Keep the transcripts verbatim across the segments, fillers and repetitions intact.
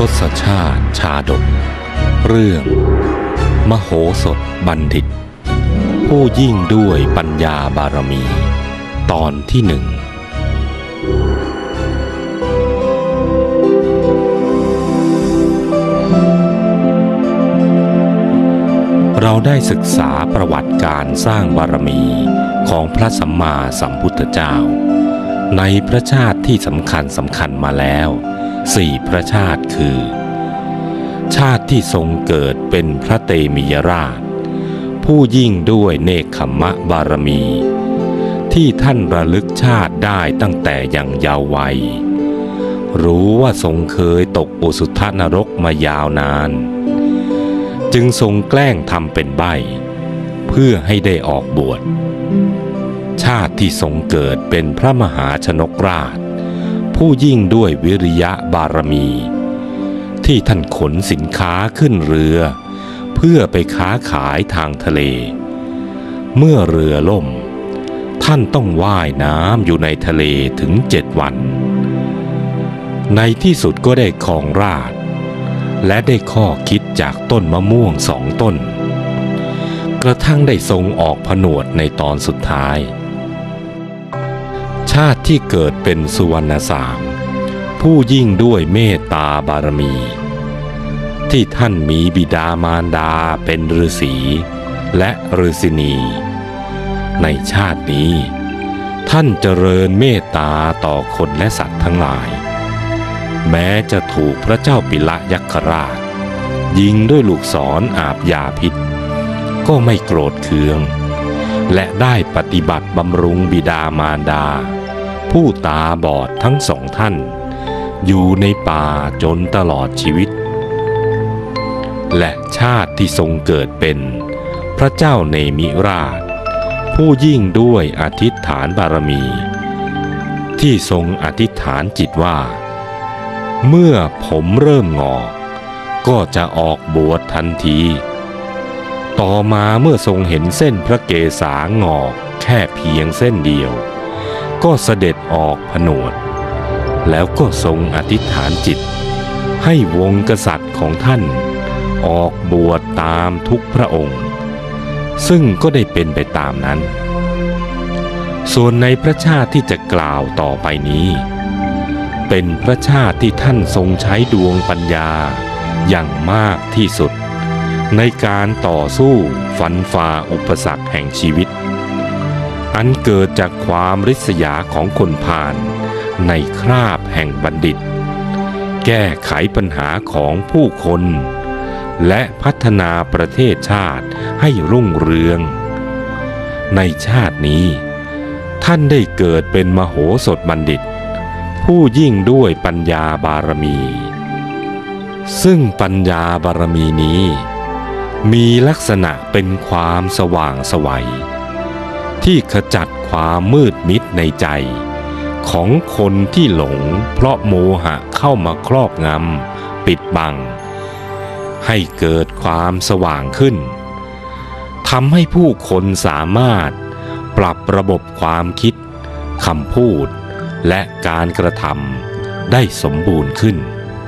ศชาติชาดกเรื่องมโหสถบัณฑิตผู้ยิ่งด้วยปัญญาบารมีตอนที่หนึ่งเราได้ศึกษาประวัติการสร้างบารมีของพระสัมมาสัมพุทธเจ้าในพระชาติที่สำคัญสำคัญมาแล้วสี่พระชาติคือชาติที่ทรงเกิดเป็นพระเตมิยราชผู้ยิ่งด้วยเนกขัมมะบารมีที่ท่านระลึกชาติได้ตั้งแต่ยังเยาว์วัยรู้ว่าทรงเคยตกอสุทนรกมายาวนานจึงทรงแกล้งทำเป็นใบ้เพื่อให้ได้ออกบวชชาติที่ทรงเกิดเป็นพระมหาชนกราชผู้ยิ่งด้วยวิริยะบารมีที่ท่านขนสินค้าขึ้นเรือเพื่อไปค้าขายทางทะเลเมื่อเรือล่มท่านต้องว่ายน้ำอยู่ในทะเลถึงเจ็ดวันในที่สุดก็ได้ครองราชย์และได้ข้อคิดจากต้นมะม่วงสองต้นกระทั่งได้ทรงออกผนวดในตอนสุดท้ายชาติที่เกิดเป็นสุวรรณสามผู้ยิ่งด้วยเมตตาบารมีที่ท่านมีบิดามารดาเป็นฤาษีและฤาษินีในชาตินี้ท่านเจริญเมตตาต่อคนและสัตว์ทั้งหลายแม้จะถูกพระเจ้าปิละยักษราชยิงด้วยลูกศรอาบยาพิษก็ไม่โกรธเคืองและได้ปฏิบัติบำรุงบิดามารดาผู้ตาบอดทั้งสองท่านอยู่ในป่าจนตลอดชีวิตและชาติที่ทรงเกิดเป็นพระเจ้าเนมิราชผู้ยิ่งด้วยอธิษฐานบารมีที่ทรงอธิษฐานจิตว่าเมื่อผมเริ่มงอกก็จะออกบวชทันทีต่อมาเมื่อทรงเห็นเส้นพระเกศางอกแค่เพียงเส้นเดียวก็เสด็จออกผนวดแล้วก็ทรงอธิษฐานจิตให้วงกษัตริย์ของท่านออกบวชตามทุกพระองค์ซึ่งก็ได้เป็นไปตามนั้นส่วนในพระชาติที่จะกล่าวต่อไปนี้เป็นพระชาติที่ท่านทรงใช้ดวงปัญญาอย่างมากที่สุดในการต่อสู้ฟันฝ่าอุปสรรคแห่งชีวิตอันเกิดจากความริษยาของคนพาลในคราบแห่งบัณฑิตแก้ไขปัญหาของผู้คนและพัฒนาประเทศชาติให้รุ่งเรืองในชาตินี้ท่านได้เกิดเป็นมโหสถบัณฑิตผู้ยิ่งด้วยปัญญาบารมีซึ่งปัญญาบารมีนี้มีลักษณะเป็นความสว่างไสวที่ขจัดความมืดมิดในใจของคนที่หลงเพราะโมหะเข้ามาครอบงำปิดบังให้เกิดความสว่างขึ้นทำให้ผู้คนสามารถปรับระบบความคิดคำพูดและการกระทำได้สมบูรณ์ขึ้น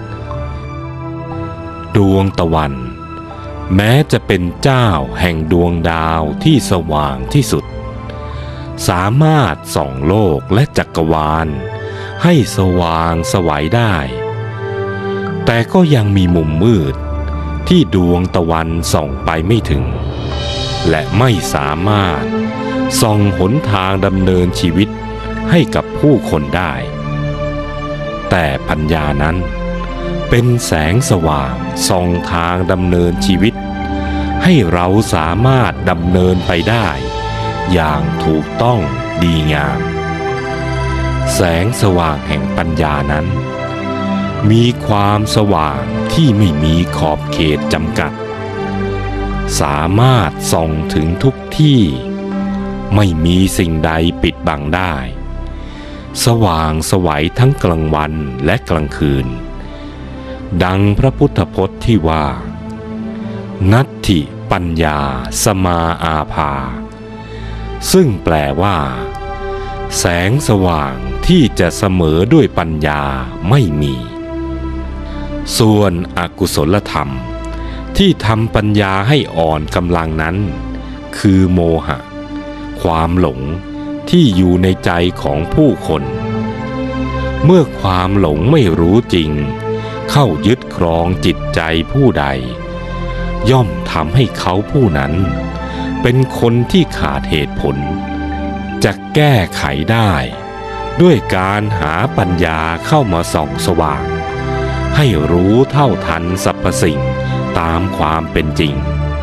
ดวงตะวันแม้จะเป็นเจ้าแห่งดวงดาวที่สว่างที่สุดสามารถส่องโลกและจักรวาลให้สว่างไสวได้แต่ก็ยังมีมุมมืดที่ดวงตะวันส่องไปไม่ถึงและไม่สามารถส่องหนทางดำเนินชีวิตให้กับผู้คนได้แต่ปัญญานั้นเป็นแสงสว่างส่องทางดำเนินชีวิตให้เราสามารถดำเนินไปได้อย่างถูกต้องดีงามแสงสว่างแห่งปัญญานั้นมีความสว่างที่ไม่มีขอบเขตจำกัดสามารถส่องถึงทุกที่ไม่มีสิ่งใดปิดบังได้สว่างไสวทั้งกลางวันและกลางคืนดังพระพุทธพจน์ที่ว่านัตถิปัญญาสมาอาภาซึ่งแปลว่าแสงสว่างที่จะเสมอด้วยปัญญาไม่มีส่วนอกุศลธรรมที่ทำปัญญาให้อ่อนกำลังนั้นคือโมหะความหลงที่อยู่ในใจของผู้คนเมื่อความหลงไม่รู้จริงเข้ายึดครองจิตใจผู้ใดย่อมทำให้เขาผู้นั้นเป็นคนที่ขาดเหตุผลจะแก้ไขได้ด้วยการหาปัญญาเข้ามาส่องสว่างให้รู้เท่าทันสรรพสิ่งตามความเป็นจริง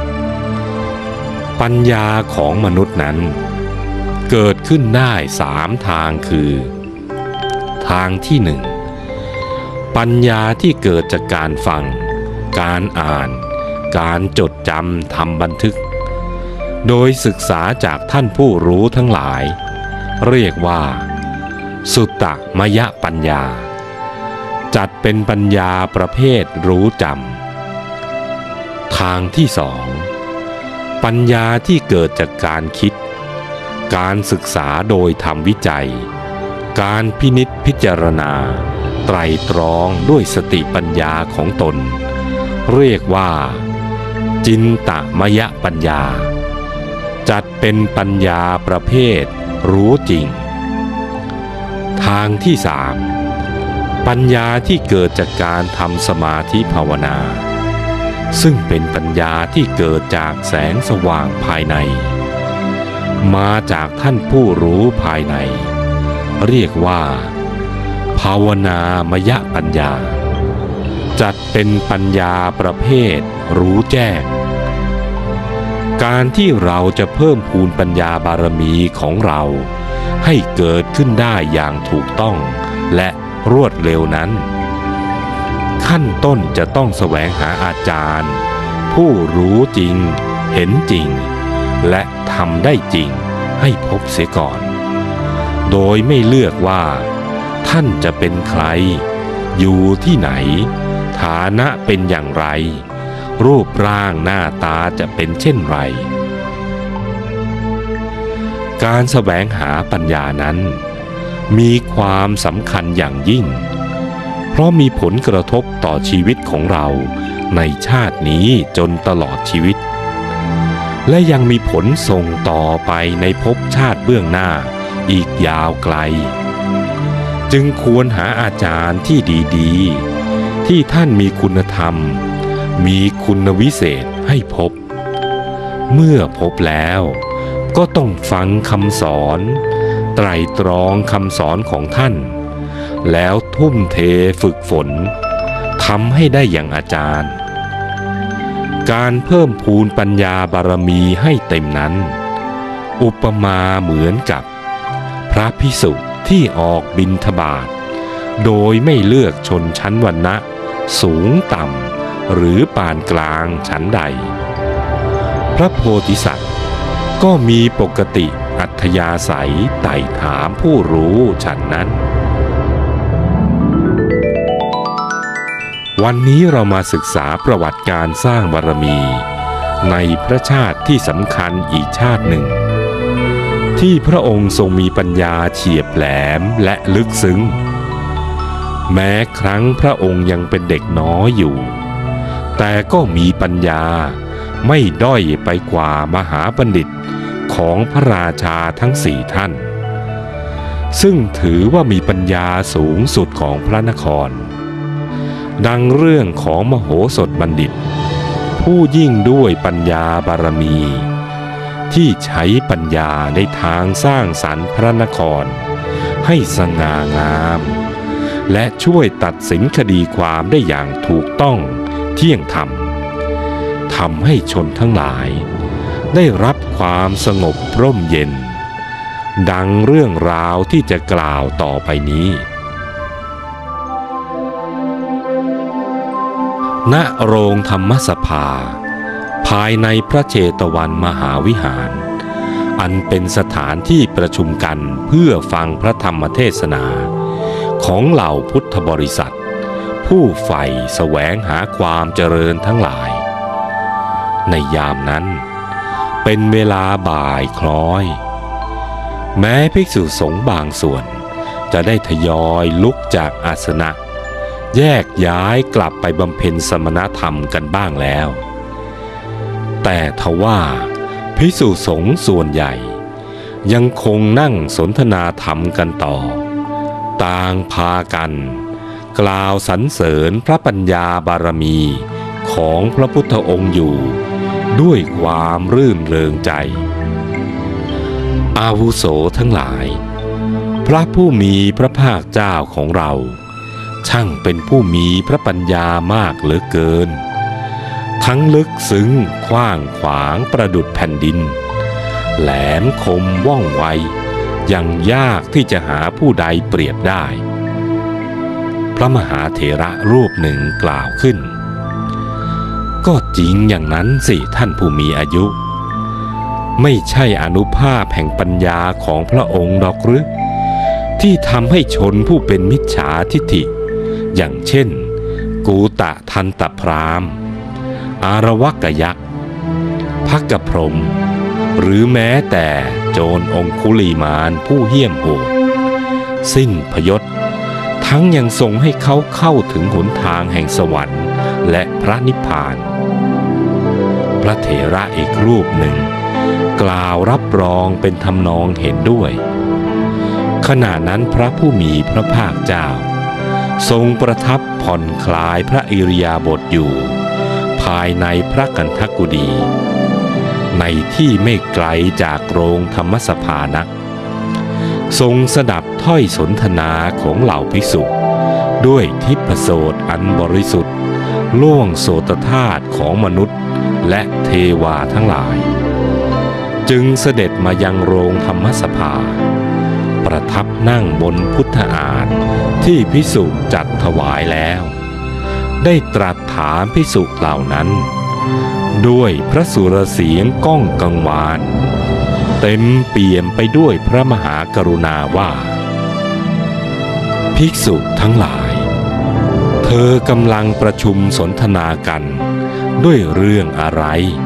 ปัญญาของมนุษย์นั้นเกิดขึ้นได้สามทางคือทางที่หนึ่งปัญญาที่เกิดจากการฟังการอ่านการจดจำทำบันทึกโดยศึกษาจากท่านผู้รู้ทั้งหลายเรียกว่าสุตตมยปัญญาจัดเป็นปัญญาประเภทรู้จำทางที่สองปัญญาที่เกิดจากการคิดการศึกษาโดยทำวิจัยการพินิจพิจารณาไตร่ตรองด้วยสติปัญญาของตนเรียกว่าจินตมยปัญญาจัดเป็นปัญญาประเภทรู้จริงทางที่สามปัญญาที่เกิดจากการทำสมาธิภาวนาซึ่งเป็นปัญญาที่เกิดจากแสงสว่างภายในมาจากท่านผู้รู้ภายในเรียกว่าภาวนามยปัญญาจัดเป็นปัญญาประเภทรู้แจ้งการที่เราจะเพิ่มพูนปัญญาบารมีของเราให้เกิดขึ้นได้อย่างถูกต้องและรวดเร็วนั้นขั้นต้นจะต้องแสวงหาอาจารย์ผู้รู้จริงเห็นจริงและทำได้จริงให้พบเสียก่อนโดยไม่เลือกว่าท่านจะเป็นใครอยู่ที่ไหนฐานะเป็นอย่างไรรูปร่างหน้าตาจะเป็นเช่นไรการแสวงหาปัญญานั้นมีความสำคัญอย่างยิ่งเพราะมีผลกระทบต่อชีวิตของเราในชาตินี้จนตลอดชีวิตและยังมีผลส่งต่อไปในภพชาติเบื้องหน้าอีกยาวไกลจึงควรหาอาจารย์ที่ดีๆที่ท่านมีคุณธรรมมีคุณวิเศษให้พบเมื่อพบแล้วก็ต้องฟังคำสอนไตร่ตรองคำสอนของท่านแล้วทุ่มเทฝึกฝนทำให้ได้อย่างอาจารย์การเพิ่มพูนปัญญาบารมีให้เต็มนั้นอุปมาเหมือนกับพระภิกษุที่ออกบิณฑบาตโดยไม่เลือกชนชั้นวรรณะสูงต่ำหรือปานกลางชั้นใดพระโพธิสัตว์ก็มีปกติอัธยาศัยไต่ถามผู้รู้ฉันนั้นวันนี้เรามาศึกษาประวัติการสร้างบารมีในพระชาติที่สำคัญอีกชาติหนึ่งที่พระองค์ทรงมีปัญญาเฉียบแหลมและลึกซึ้งแม้ครั้งพระองค์ยังเป็นเด็กน้อยอยู่แต่ก็มีปัญญาไม่ด้อยไปกว่ามหาบัณฑิตของพระราชาทั้งสี่ท่านซึ่งถือว่ามีปัญญาสูงสุดของพระนครดังเรื่องของมโหสถบัณฑิตผู้ยิ่งด้วยปัญญาบารมีที่ใช้ปัญญาในทางสร้างสรรค์พระนครให้สง่างามและช่วยตัดสินคดีความได้อย่างถูกต้องเที่ยงธรรมทำให้ชนทั้งหลายได้รับความสงบร่มเย็นดังเรื่องราวที่จะกล่าวต่อไปนี้ณโรงธรรมสภาภายในพระเชตวันมหาวิหารอันเป็นสถานที่ประชุมกันเพื่อฟังพระธรรมเทศนาของเหล่าพุทธบริษัทผู้ใฝ่แสวงหาความเจริญทั้งหลายในยามนั้นเป็นเวลาบ่ายคล้อยแม้ภิกษุสงฆ์บางส่วนจะได้ทยอยลุกจากอาสนะแยกย้ายกลับไปบำเพ็ญสมณธรรมกันบ้างแล้วแต่ทว่าภิกษุสงฆ์ส่วนใหญ่ยังคงนั่งสนทนาธรรมกันต่อต่างพากันกล่าวสรรเสริญพระปัญญาบารมีของพระพุทธองค์อยู่ด้วยความรื่นเริงใจอาวุโสทั้งหลายพระผู้มีพระภาคเจ้าของเราช่างเป็นผู้มีพระปัญญามากเหลือเกินทั้งลึกซึ้งกว้างขวางประดุจแผ่นดินแหลมคมว่องไวยังยากที่จะหาผู้ใดเปรียบได้พระมหาเถระรูปหนึ่งกล่าวขึ้นก็จริงอย่างนั้นสิท่านผู้มีอายุไม่ใช่อานุภาพแห่งปัญญาของพระองค์ดอกหรือที่ทำให้ชนผู้เป็นมิจฉาทิฐิอย่างเช่นกูตะทันตพราหมณ์อารวกยักษ์ภักพรหมหรือแม้แต่โจรองคุลีมานผู้เหี้ยมโหดสิ้นพยศทั้งยังทรงให้เขาเข้าถึงหนทางแห่งสวรรค์และพระนิพพานพระเถระอีกรูปหนึ่งกล่าวรับรองเป็นทำนองเห็นด้วยขณะนั้นพระผู้มีพระภาคเจ้าทรงประทับผ่อนคลายพระอิริยาบถอยู่ภายในพระกันทกุฎีในที่ไม่ไกลจากโรงธรรมสภานักทรงสดับถ้อยสนทนาของเหล่าภิกษุด้วยทิพโสตอันบริสุทธิ์ล่วงโสตธาตุของมนุษย์และเทวาทั้งหลายจึงเสด็จมายังโรงธรรมสภาประทับนั่งบนพุทธอาฏที่ภิกษุจัดถวายแล้วได้ตรัสถามภิกษุเหล่านั้นด้วยพระสุรเสียงก้องกังวานเต็มเปี่ยมไปด้วยพระมหากรุณาว่าภิกษุทั้งหลายเธอกำลังประชุมสนทนากันด้วยเรื่องอะไร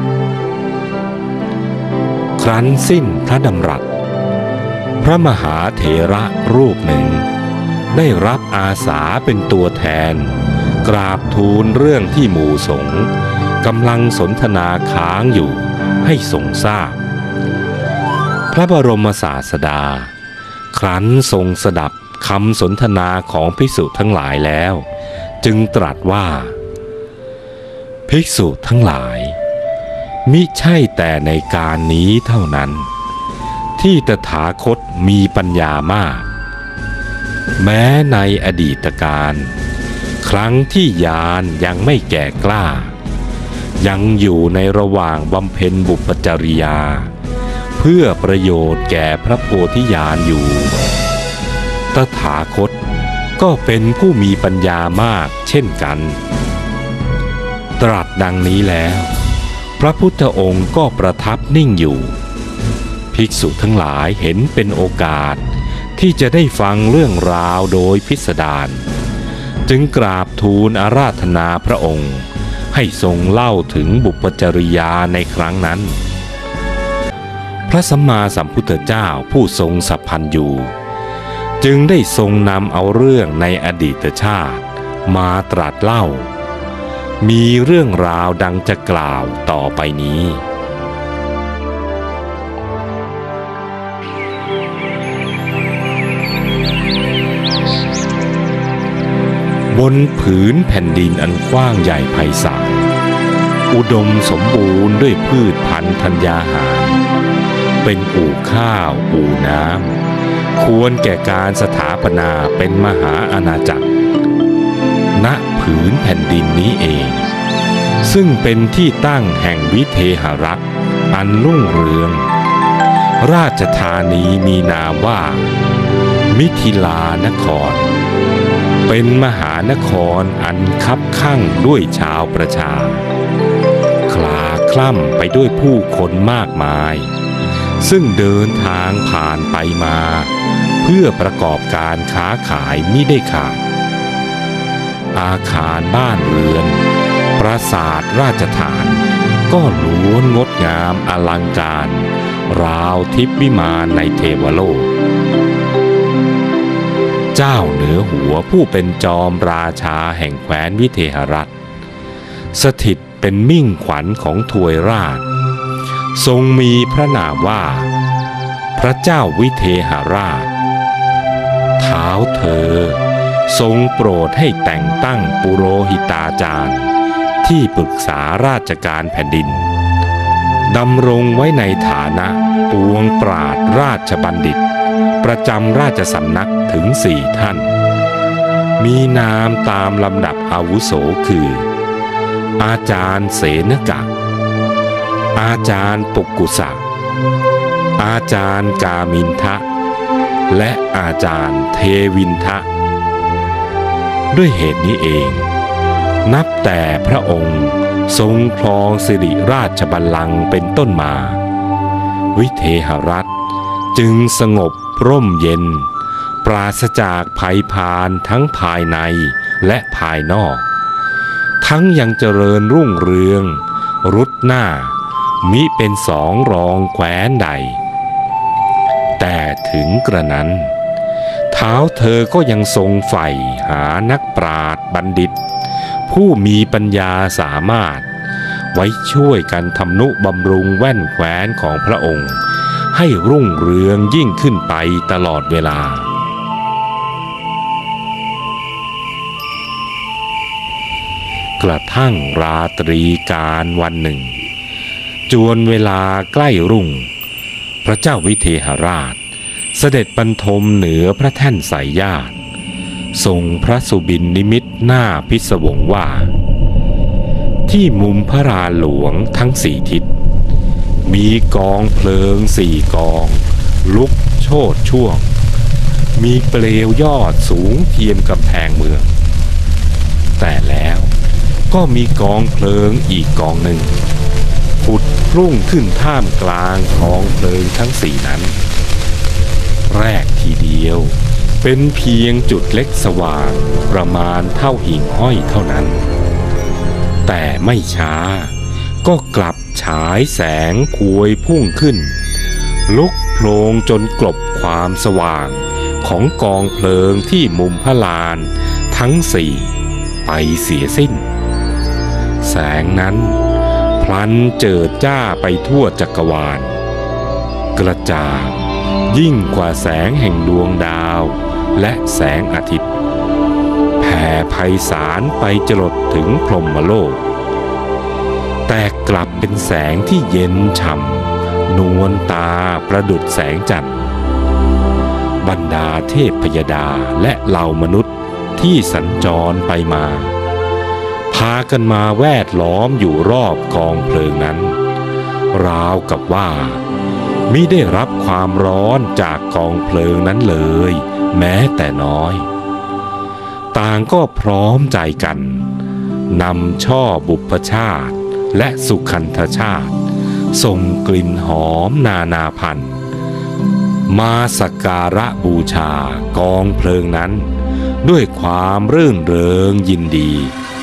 ครั้นสิ้นพระดำรัสพระมหาเถระรูปหนึ่งได้รับอาสาเป็นตัวแทนกราบทูลเรื่องที่หมู่สงฆ์กำลังสนทนาค้างอยู่ให้ทรงทราบพระบรมศาสดาครั้นทรงสดับคำสนทนาของภิกษุทั้งหลายแล้วจึงตรัสว่าภิกษุทั้งหลายมิใช่แต่ในการนี้เท่านั้นที่ตถาคตมีปัญญามากแม้ในอดีตการครั้งที่ญาณยังไม่แก่กล้ายังอยู่ในระหว่างบำเพ็ญบุพจริยาเพื่อประโยชน์แก่พระโพธิญาณอยู่ตถาคตก็เป็นผู้มีปัญญามากเช่นกันตรัสดังนี้แล้วพระพุทธองค์ก็ประทับนิ่งอยู่ภิกษุทั้งหลายเห็นเป็นโอกาสที่จะได้ฟังเรื่องราวโดยพิสดารจึงกราบทูลอาราธนาพระองค์ให้ทรงเล่าถึงบุพจริยาในครั้งนั้นพระสัมมาสัมพุทธเจ้าผู้ทรงสัพพันยูจึงได้ทรงนำเอาเรื่องในอดีตชาติมาตรัสเล่ามีเรื่องราวดังจะกล่าวต่อไปนี้บนผืนแผ่นดินอันกว้างใหญ่ไพศาลอุดมสมบูรณ์ด้วยพืชพันธุ์ธัญญาหารเป็นอู่ข้าวอู่น้ำควรแก่การสถาปนาเป็นมหาอาณาจักรณผืนแผ่นดินนี้เองซึ่งเป็นที่ตั้งแห่งวิเทหรัฐอันรุ่งเรืองราชธานีมีนามว่ามิถิลานครเป็นมหานครอันคับคั่งด้วยชาวประชาคลาคล่ำไปด้วยผู้คนมากมายซึ่งเดินทางผ่านไปมาเพื่อประกอบการค้าขายมิได้ขาดอาคารบ้านเรือนปราสาทราชฐานก็ล้วนงดงามอลังการราวทิพย์วิมานในเทวโลกเจ้าเหนือหัวผู้เป็นจอมราชาแห่งแคว้นวิเทหรัฐสถิตเป็นมิ่งขวัญของทวยราชทรงมีพระนามว่าพระเจ้าวิเทหราชเท้าเธอทรงโปรดให้แต่งตั้งปุโรหิตาจารย์ที่ปรึกษาราชการแผ่นดินดำรงไว้ในฐานะปวงปราชญ์ราชบัณฑิตประจำราชสำนักถึงสี่ท่านมีนามตามลำดับอาวุโสคืออาจารย์เสนกะอาจารย์ปุกุสะอาจารย์กามินทะและอาจารย์เทวินทะด้วยเหตุนี้เองนับแต่พระองค์ทรงครองสิริราชบัลลังก์เป็นต้นมาวิเทหรัฐจึงสงบร่มเย็นปราศจากภัยพานทั้งภายในและภายนอกทั้งยังเจริญรุ่งเรืองรุดหน้ามิเป็นสองรองแคว้นใดแต่ถึงกระนั้นเท้าเธอก็ยังทรงใฝ่หานักปราชญ์บัณฑิตผู้มีปัญญาสามารถไว้ช่วยกันทำนุบำรุงแว่นแคว้นของพระองค์ให้รุ่งเรืองยิ่งขึ้นไปตลอดเวลากระทั่งราตรีการวันหนึ่งจวนเวลาใกล้รุ่งพระเจ้าวิเทหราชเสด็จบรรทมเหนือพระแท่นสายญาติทรงพระสุบินนิมิตหน้าพิศวงว่าที่มุมพระลานหลวงทั้งสี่ทิศมีกองเพลิงสี่กองลุกโชติช่วงมีเปลวยอดสูงเทียมกำแพงเมืองแต่แล้วก็มีกองเพลิงอีกกองหนึ่งผุดรุ่งขึ้นท่ามกลางกองเพลิงทั้งสี่นั้นแรกทีเดียวเป็นเพียงจุดเล็กสว่างประมาณเท่าหิ่งห้อยเท่านั้นแต่ไม่ช้าก็กลับฉายแสงพวยพุ่งขึ้นลุกโผลงจนกลบความสว่างของกองเพลิงที่มุมพระลานทั้งสี่ไปเสียสิ้นแสงนั้นพลันเจิดจ้าไปทั่วจักรวาลกระจ่างยิ่งกว่าแสงแห่งดวงดาวและแสงอาทิตย์แผ่ไพศาลไปจรดถึงพรหมโลกแต่กลับเป็นแสงที่เย็นฉ่ำนวลตาประดุจแสงจันทร์บรรดาเทพพยดาและเหล่ามนุษย์ที่สัญจรไปมาพากันมาแวดล้อมอยู่รอบกองเพลิงนั้นราวกับว่ามิได้รับความร้อนจากกองเพลิงนั้นเลยแม้แต่น้อยต่างก็พร้อมใจกันนำช่อบุพชาติและสุขันธชาติส่งกลิ่นหอมนานาพันธุ์มาสักการะบูชากองเพลิงนั้นด้วยความรื่นเริงยินดี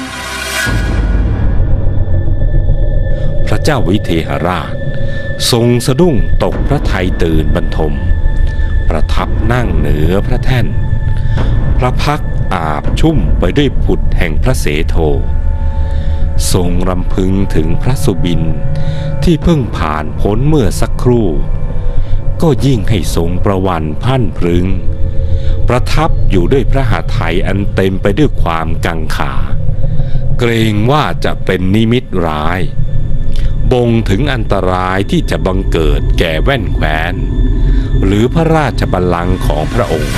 พระเจ้าวิเทหราชทรงสะดุ้งตกพระทัยตื่นบรรทมประทับนั่งเหนือพระแท่นพระพักตร์อาบชุ่มไปด้วยผุดแห่งพระเสโททรงรำพึงถึงพระสุบินที่เพิ่งผ่านพ้นเมื่อสักครู่ก็ยิ่งให้ทรงประวัติพันพรึงประทับอยู่ด้วยพระหฤทัยอันเต็มไปด้วยความกังขาเกรงว่าจะเป็นนิมิตร้ายบ่งถึงอันตรายที่จะบังเกิดแก่แว่นแคว้นหรือพระราชบัลลังก์ของพระองค์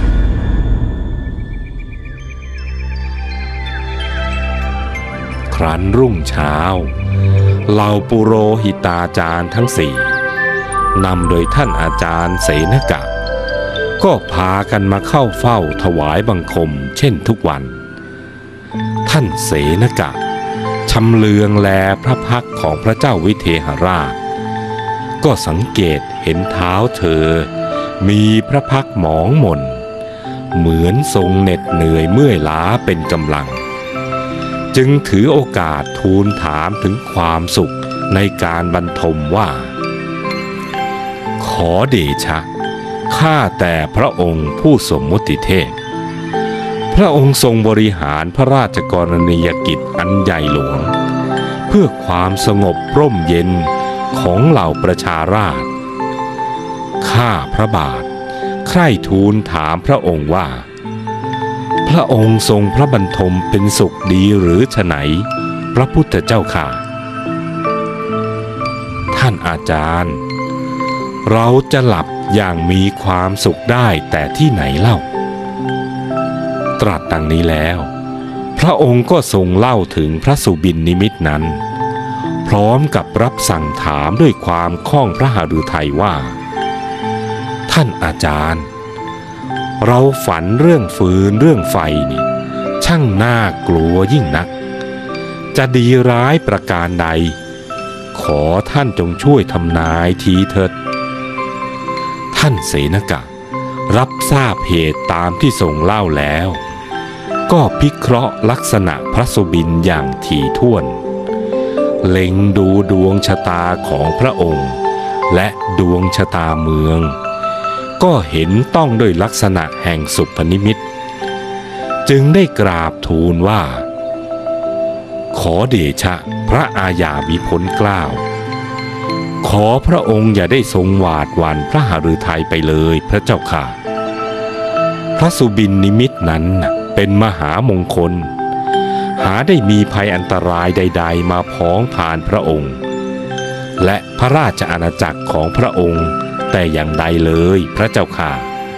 ครั้นรุ่งเช้าเหล่าปุโรหิตาจารย์ทั้งสี่นำโดยท่านอาจารย์เสนกะก็พากันมาเข้าเฝ้าถวายบังคมเช่นทุกวันท่านเสนกะชำเลืองแลพระพักตร์ของพระเจ้าวิเทหราชก็สังเกตเห็นเท้าเธอมีพระพักตร์หมองหม่นเหมือนทรงเหน็ดเหนื่อยเมื่อยล้าเป็นกำลังจึงถือโอกาสทูลถามถึงความสุขในการบรรทมว่าขอเดชะข้าแต่พระองค์ผู้สมมุติเทพพระองค์ทรงบริหารพระราชกรณียกิจอันใหญ่หลวงเพื่อความสงบร่มเย็นของเหล่าประชาราษฎร์ข้าพระบาทใคร่ทูลถามพระองค์ว่าพระองค์ทรงพระบรรทมเป็นสุขดีหรือไฉนพระพุทธเจ้าค่ะท่านอาจารย์เราจะหลับอย่างมีความสุขได้แต่ที่ไหนเล่าตรัสดังนี้แล้วพระองค์ก็ทรงเล่าถึงพระสุบินนิมิตนั้นพร้อมกับรับสั่งถามด้วยความข้องพระหฤทัยว่าท่านอาจารย์เราฝันเรื่องฟืนเรื่องไฟนี่ช่างน่ากลัวยิ่งนักจะดีร้ายประการใดขอท่านจงช่วยทำนายทีเถิดท่านเสนกะรับทราบเหตุตามที่ทรงเล่าแล้วก็พิเคราะห์ลักษณะพระสุบินอย่างถี่ถ้วนเล็งดูดวงชะตาของพระองค์และดวงชะตาเมืองก็เห็นต้องด้วยลักษณะแห่งสุพนิมิตจึงได้กราบทูลว่าขอเดชะพระอาญาวิภลเกล้าขอพระองค์อย่าได้ทรงหวาดหวั่นพระหฤทัยไปเลยพระเจ้าค่ะพระสุบินนิมิตนั้นเป็นมหามงคลหาได้มีภัยอันตรายใดๆมาพ้องผ่านพระองค์และพระราชอาณาจักรของพระองค์แต่อย่างใดเลยพระเจ้าค่ะ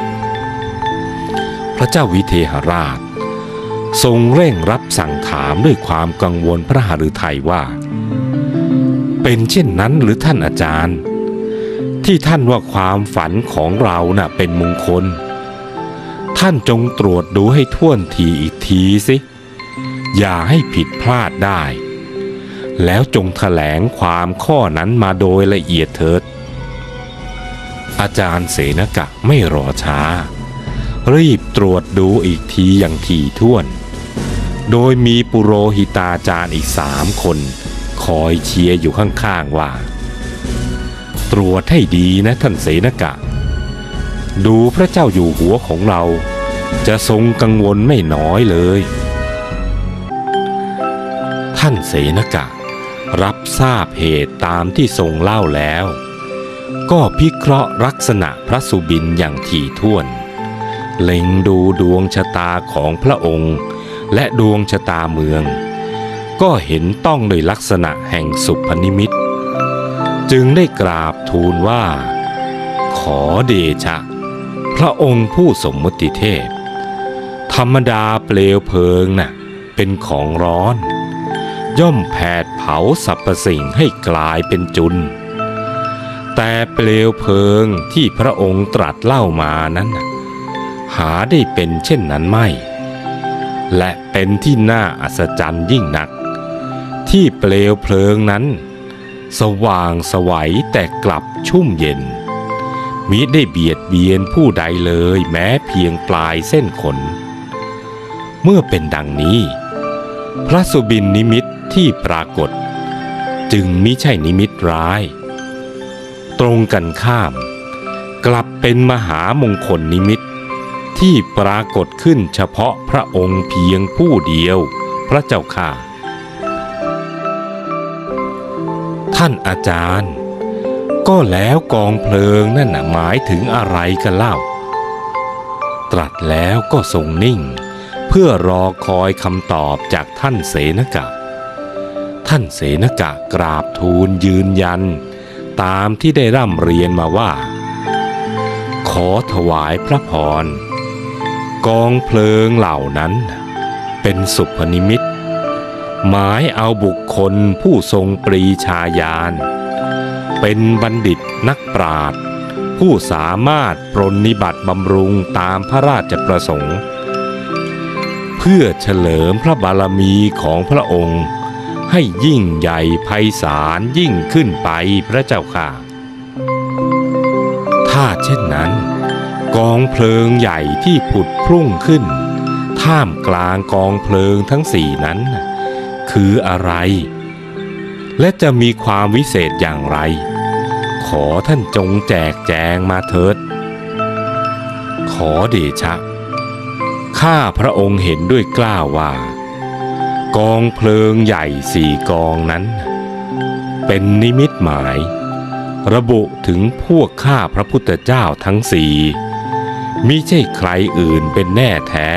พระเจ้าวิเทหราชทรงเร่งรับสั่งถามด้วยความกังวลพระหฤทัยว่าเป็นเช่นนั้นหรือท่านอาจารย์ที่ท่านว่าความฝันของเราน่ะเป็นมงคลท่านจงตรวจดูให้ถ้วนทีอีกทีสิอย่าให้ผิดพลาดได้แล้วจงแถลงความข้อนั้นมาโดยละเอียดเถิดอาจารย์เสนกะไม่รอช้ารีบตรวจดูอีกทีอย่างถี่ถ้วนโดยมีปุโรหิตาจารย์อีกสามคนคอยเชียร์อยู่ข้างๆว่าตรวจให้ดีนะท่านเสนกะดูพระเจ้าอยู่หัวของเราจะทรงกังวลไม่น้อยเลยท่านเสนกะรับทราบเหตุตามที่ทรงเล่าแล้วก็พิเคราะห์ลักษณะพระสุบินอย่างถี่ถ้วนเล็งดูดวงชะตาของพระองค์และดวงชะตาเมืองก็เห็นต้องโดยลักษณะแห่งสุพนิมิตจึงได้กราบทูลว่าขอเดชะพระองค์ผู้สมมุติเทพธรรมดาเปลวเพลิงน่ะเป็นของร้อนย่อมแผดเผาสรรพสิ่งให้กลายเป็นจุลแต่เปลวเพลิงที่พระองค์ตรัสเล่ามานั้นหาได้เป็นเช่นนั้นไม่และเป็นที่น่าอัศจรรย์ยิ่งนักที่เปลวเพลิงนั้นสว่างไสวแต่กลับชุ่มเย็นมิได้เบียดเบียนผู้ใดเลยแม้เพียงปลายเส้นขนเมื่อเป็นดังนี้พระสุบินนิมิตที่ปรากฏจึงมิใช่นิมิตร้ายตรงกันข้ามกลับเป็นมหามงคลนิมิตที่ปรากฏขึ้นเฉพาะพระองค์เพียงผู้เดียวพระเจ้าค่ะท่านอาจารย์ก็แล้วกองเพลิงนั่นน่ะหมายถึงอะไรกันเล่าตรัสแล้วก็ทรงนิ่งเพื่อรอคอยคำตอบจากท่านเสนกะท่านเสนกะกราบทูลยืนยันตามที่ได้ร่ำเรียนมาว่าขอถวายพระพรกองเพลิงเหล่านั้นเป็นสุพนิมิตหมายเอาบุคคลผู้ทรงปรีชาญาณเป็นบัณฑิตนักปราชญ์ผู้สามารถปรนนิบัติบำรุงตามพระราชประสงค์เพื่อเฉลิมพระบารมีของพระองค์ให้ยิ่งใหญ่ไพศาลยิ่งขึ้นไปพระเจ้าค่ะถ้าเช่นนั้นกองเพลิงใหญ่ที่ผุดพรุ่งขึ้นท่ามกลางกองเพลิงทั้งสี่นั้นคืออะไรและจะมีความวิเศษอย่างไรขอท่านจงแจกแจงมาเถิดขอเดชะข้าพระองค์เห็นด้วยกล้าว่ากองเพลิงใหญ่สี่กองนั้นเป็นนิมิตหมายระบุถึงพวกข้าพระพุทธเจ้าทั้งสี่มิใช่ใครอื่นเป็นแน่แท้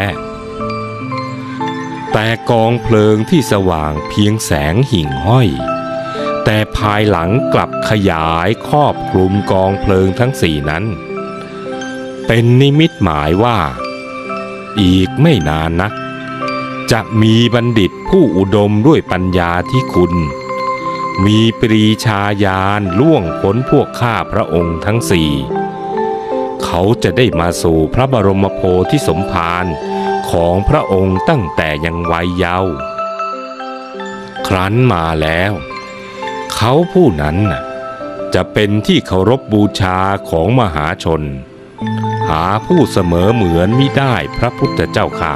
แต่กองเพลิงที่สว่างเพียงแสงหิ่งห้อยแต่ภายหลังกลับขยายครอบคลุมกองเพลิงทั้งสี่นั้นเป็นนิมิตหมายว่าอีกไม่นานนักจะมีบัณฑิตผู้อุดมด้วยปัญญาที่คุณมีปรีชาญาณล่วงพ้นพวกข้าพระองค์ทั้งสี่เขาจะได้มาสู่พระบรมโพธิสมภารของพระองค์ตั้งแต่ยังวัยเยาว์ครั้นมาแล้วเขาผู้นั้นจะเป็นที่เคารพบูชาของมหาชนหาผู้เสมอเหมือนมิได้พระพุทธเจ้าค่ะ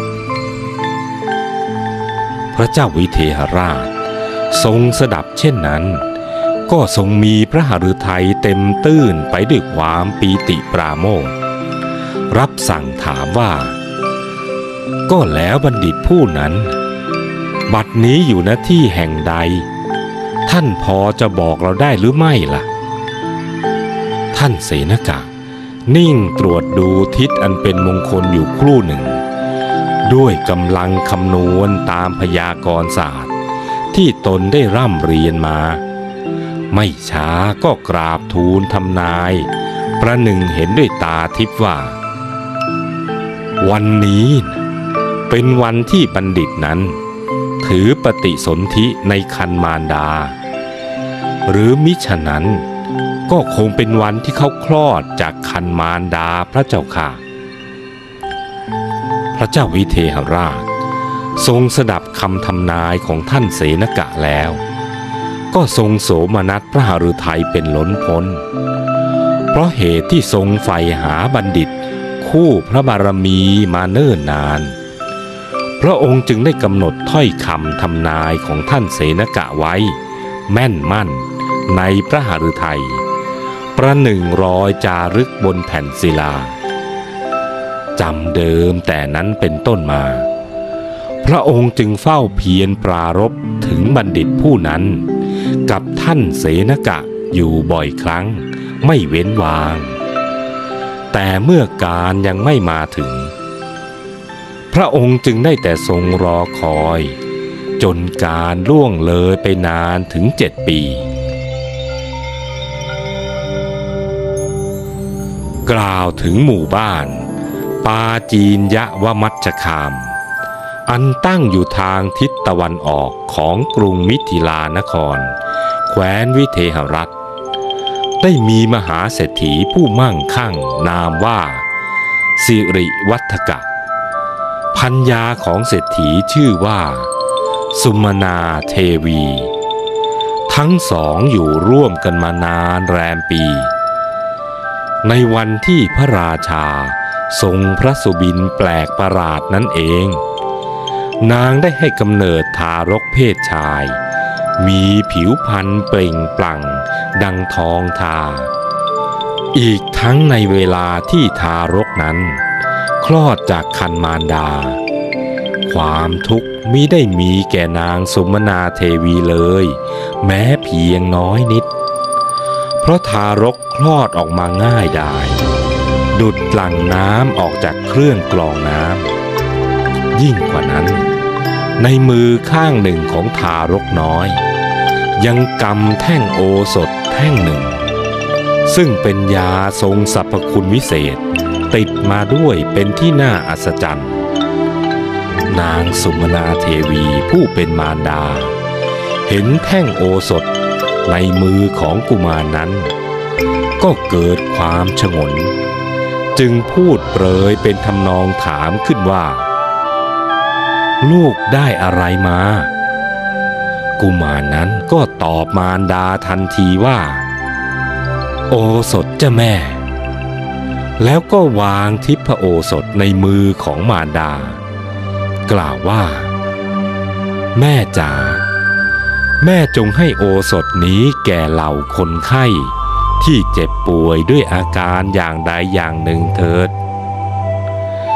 พระเจ้าวิเทหราชทรงสดับเช่นนั้นก็ทรงมีพระหฤทัยเต็มตื้นไปด้วยความปีติปราโมทย์รับสั่งถามว่าก็แล้วบัณฑิตผู้นั้นบัดนี้อยู่ณที่แห่งใดท่านพอจะบอกเราได้หรือไม่ล่ะท่านเสนกะนิ่งตรวจดูทิศอันเป็นมงคลอยู่ครู่หนึ่งด้วยกำลังคำนวณตามพยากรณ์ศาสตร์ที่ตนได้ร่ำเรียนมาไม่ช้าก็กราบทูลทำนายประหนึ่งเห็นด้วยตาทิพย์ว่าวันนี้เป็นวันที่บัณฑิตนั้นถือปฏิสนธิในครรภ์มารดาหรือมิฉะนั้นก็คงเป็นวันที่เขาคลอดจากครรภ์มารดาพระเจ้าค่ะพระเจ้าวิเทหราชทรงสดับคำทำนายของท่านเสนกะแล้วก็ทรงโสมนัสพระหฤทัยเป็นล้นพ้นเพราะเหตุที่ทรงใฝ่หาบัณฑิตคู่พระบารมีมาเนิ่นนานพระองค์จึงได้กำหนดถ้อยคำทำนายของท่านเสนกะไว้แม่นมั่นในพระหฤทัยประหนึ่งรอยจารึกบนแผ่นศิลาจำเดิมแต่นั้นเป็นต้นมาพระองค์จึงเฝ้าเพียรปรารภถึงบัณฑิตผู้นั้นกับท่านเสนกะอยู่บ่อยครั้งไม่เว้นวางแต่เมื่อการยังไม่มาถึงพระองค์จึงได้แต่ทรงรอคอยจนการล่วงเลยไปนานถึงเจ็ดปีกล่าวถึงหมู่บ้านปาจีนยะวมัชฌคามอันตั้งอยู่ทางทิศตะวันออกของกรุงมิถิลานครแคว้นวิเทหรัฐได้มีมหาเศรษฐีผู้มั่งคั่งนามว่าสิริวัฒกะภรรยาของเศรษฐีชื่อว่าสุมนาเทวีทั้งสองอยู่ร่วมกันมานานแรมปีในวันที่พระราชาทรงพระสุบินแปลกประหลาดนั้นเองนางได้ให้กำเนิดทารกเพศชายมีผิวพรรณเปล่งปลั่งดังทองทาอีกทั้งในเวลาที่ทารกนั้นคลอดจากครรภ์มารดาความทุกข์มิได้มีแก่นางสุมนาเทวีเลยแม้เพียงน้อยนิดเพราะทารกคลอดออกมาง่ายดายดุจหลั่งน้ำออกจากเครื่องกรองน้ำยิ่งกว่านั้นในมือข้างหนึ่งของทารกน้อยยังกำแท่งโอสถแท่งหนึ่งซึ่งเป็นยาทรงสรรพคุณวิเศษติดมาด้วยเป็นที่น่าอัศจรรย์นางสุมนาเทวีผู้เป็นมารดาเห็นแท่งโอสถในมือของกุมารนั้นก็เกิดความฉงนจึงพูดเปรยเป็นทำนองถามขึ้นว่าลูกได้อะไรมากุมารนั้นก็ตอบมารดาทันทีว่าโอสถเจ้าแม่แล้วก็วางทิพโอสถในมือของมารดากล่าวว่าแม่จ๋าแม่จงให้โอสถนี้แก่เหล่าคนไข้ที่เจ็บป่วยด้วยอาการอย่างใดอย่างหนึ่งเถิด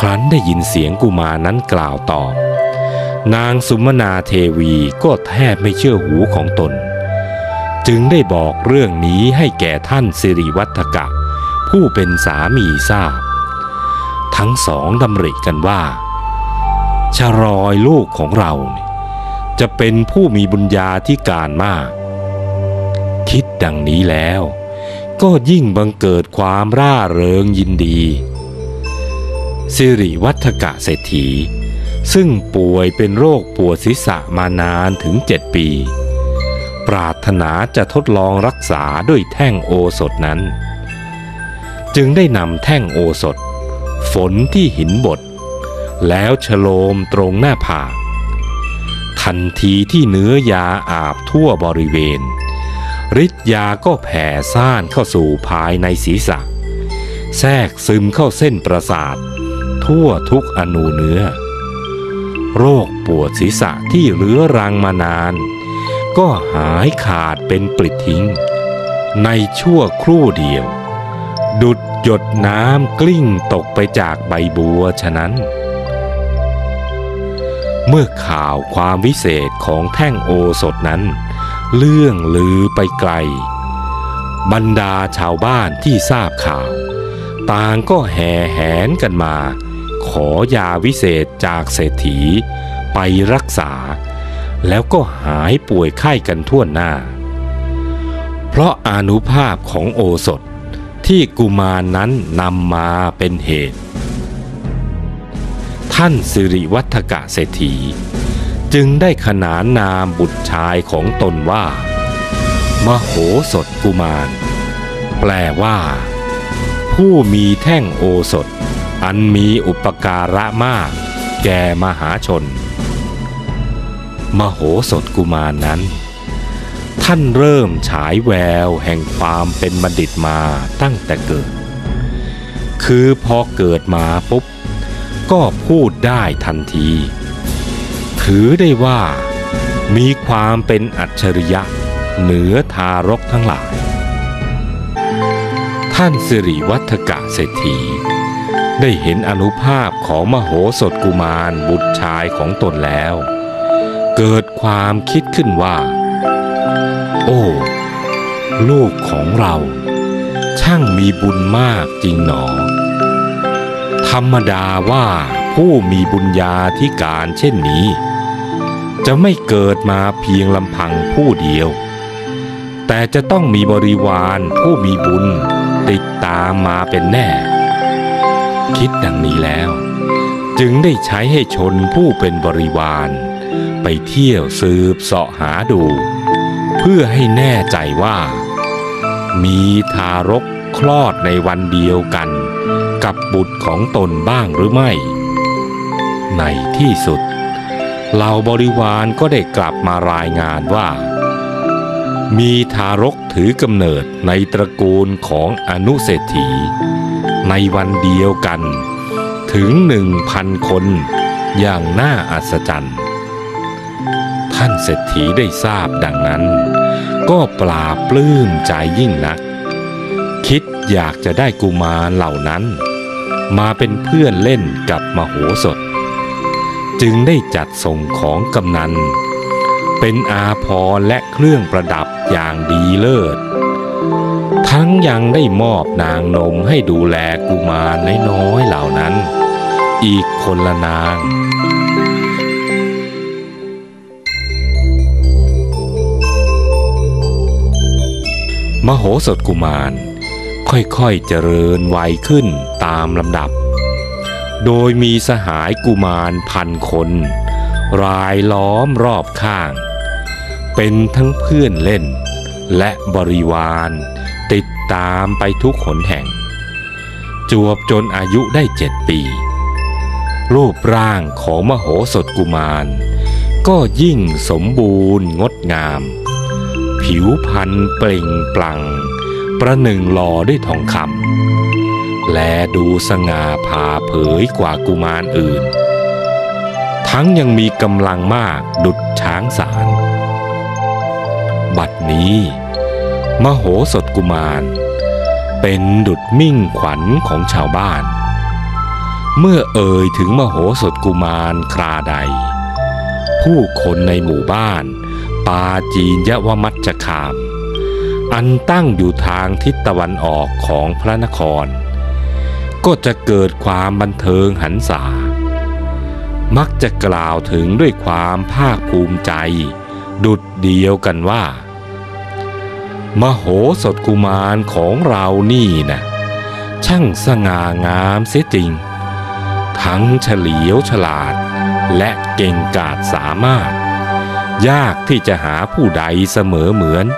รั้นได้ยินเสียงกุมารนั้นกล่าวตอบนางสุมนาเทวีก็แทบไม่เชื่อหูของตนจึงได้บอกเรื่องนี้ให้แก่ท่านสิริวัฒกะผู้เป็นสามีทราบทั้งสองดำริกันว่าชรอยลูกของเราจะเป็นผู้มีบุญญาธิการมากคิดดังนี้แล้วก็ยิ่งบังเกิดความร่าเริงยินดีสิริวัฒกะเศรษฐีซึ่งป่วยเป็นโรคปวดศีรษะมานานถึงเจ็ดปีปรารถนาจะทดลองรักษาด้วยแท่งโอสถนั้นจึงได้นำแท่งโอสถฝนที่หินบดแล้วฉโลมตรงหน้าผากทันทีที่เนื้อยาอาบทั่วบริเวณฤทธิ์ยาก็แผ่ซ่านเข้าสู่ภายในศีรษะแทรกซึมเข้าเส้นประสาททั่วทุกอนูเนื้อโรคปวดศีรษะที่เรื้อรังมานานก็หายขาดเป็นปลิดทิ้งในชั่วครู่เดียวดุจหยดน้ำกลิ้งตกไปจากใบบัวฉะนั้นเมื่อข่าวความวิเศษของแท่งโอสถนั้นเลื่องลือไปไกลบรรดาชาวบ้านที่ทราบข่าวต่างก็แห่แหนกันมาขอยาวิเศษจากเศรษฐีไปรักษาแล้วก็หายป่วยไข้กันทั่วหน้าเพราะอานุภาพของโอสถที่กุมารนั้นนำมาเป็นเหตุท่านสิริวัฒกะเศรษฐีจึงได้ขนานนามบุตรชายของตนว่ามโหสถกุมารแปลว่าผู้มีแท่งโอสถอันมีอุปการะมากแก่มหาชนมโหสถกุมารนั้นท่านเริ่มฉายแววแห่งความเป็นบัณฑิตมาตั้งแต่เกิดคือพอเกิดมาปุ๊บก็พูดได้ทันทีถือได้ว่ามีความเป็นอัจฉริยะเหนือทารกทั้งหลายท่านสิริวัฒกะเศรษฐีได้เห็นอานุภาพของมโหสถกุมารบุตรชายของตนแล้วเกิดความคิดขึ้นว่าโอ้ลูกของเราช่างมีบุญมากจริงหนอธรรมดาว่าผู้มีบุญญาธิการเช่นนี้จะไม่เกิดมาเพียงลำพังผู้เดียวแต่จะต้องมีบริวารผู้มีบุญติดตามมาเป็นแน่คิดดังนี้แล้วจึงได้ใช้ให้ชนผู้เป็นบริวารไปเที่ยวสืบเสาะหาดูเพื่อให้แน่ใจว่ามีทารกคลอดในวันเดียวกันกับบุตรของตนบ้างหรือไม่ในที่สุดเหล่าบริวารก็ได้กลับมารายงานว่ามีทารกถือกำเนิดในตระกูลของอนุเศรษฐีในวันเดียวกันถึงหนึ่งพันคนอย่างน่าอัศจรรย์ท่านเศรษฐีได้ทราบดังนั้นก็ปลาบปลื้มใจยิ่งนักคิดอยากจะได้กุมารเหล่านั้นมาเป็นเพื่อนเล่นกับมโหสถจึงได้จัดส่งของกำนันเป็นอาภรณ์และเครื่องประดับอย่างดีเลิศทั้งยังได้มอบนางนมให้ดูแลกุมารน้อยๆเหล่านั้นอีกคนละนางมโหสถกุมารค่อยๆเจริญวัยขึ้นตามลำดับโดยมีสหายกุมารพันคนรายล้อมรอบข้างเป็นทั้งเพื่อนเล่นและบริวารติดตามไปทุกหนแห่งจวบจนอายุได้เจ็ดปีรูปร่างของมโหสถกุมารก็ยิ่งสมบูรณ์งดงามผิวพรรณเปล่งปลั่งประหนึ่งหล่อด้วยทองคำและดูสง่าผ่าเผยกว่ากุมารอื่นทั้งยังมีกำลังมากดุจช้างสารบัดนี้มโหสถกุมารเป็นดุจมิ่งขวัญของชาวบ้านเมื่อเอ่ยถึงมโหสถกุมารคราใดผู้คนในหมู่บ้านปาจีนยวมัชฌคามอันตั้งอยู่ทางทิศตะวันออกของพระนครก็จะเกิดความบันเทิงหันษามักจะกล่าวถึงด้วยความภาคภูมิใจดุจเดียวกันว่ามโหสถกุมารของเรานี่นะช่างสง่างามเสียจริงทั้งเฉลียวฉลาดและเก่งกาจสามารถยากที่จะหาผู้ใดเสมอเหมือน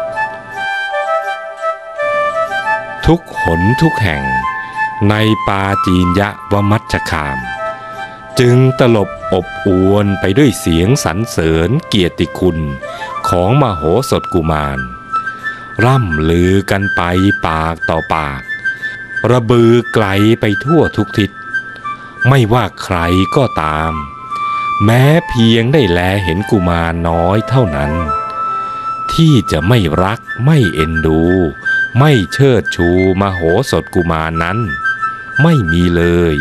ทุกหนทุกแห่งในปาจีนยวมัชฌคามจึงตลบอบอวลไปด้วยเสียงสรรเสริญเกียรติคุณของมโหสถกุมารร่ำลือกันไปปากต่อปากระบือไกลไปทั่วทุกทิศไม่ว่าใครก็ตามแม้เพียงได้แลเห็นกุมารน้อยเท่านั้นที่จะไม่รักไม่เอ็นดูไม่เชิดชูมโหสถกุมารนั้นไม่มีเลย